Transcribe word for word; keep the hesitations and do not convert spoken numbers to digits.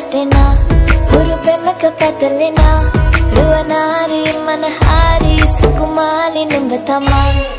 වැටෙනා හුරු පෙමක පැටලෙනා රුවනාරි මනහාරි සුකුමාලි නුඹ තමා